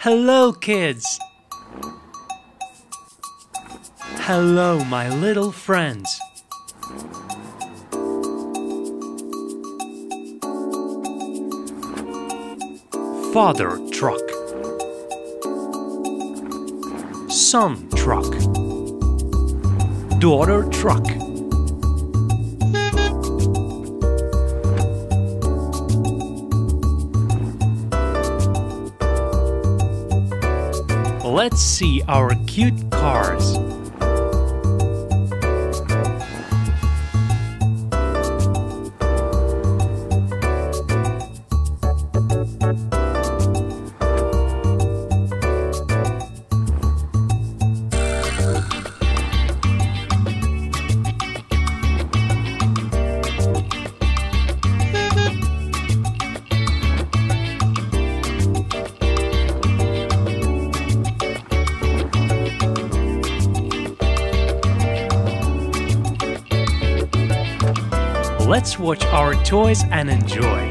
Hello, kids! Hello, my little friends. Father truck. Son truck. Daughter truck. Let's see our cute cars. Let's watch our toys and enjoy.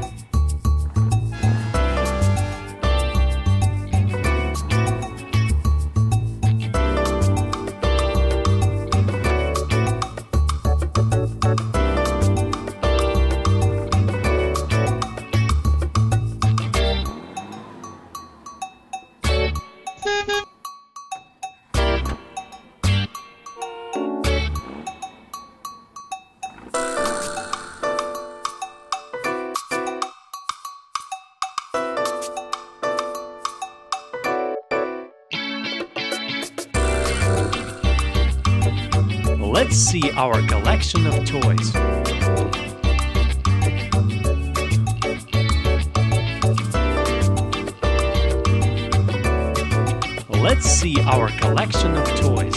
Let's see our collection of toys. Let's see our collection of toys.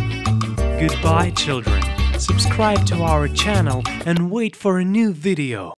Goodbye, children. Subscribe to our channel and wait for a new video.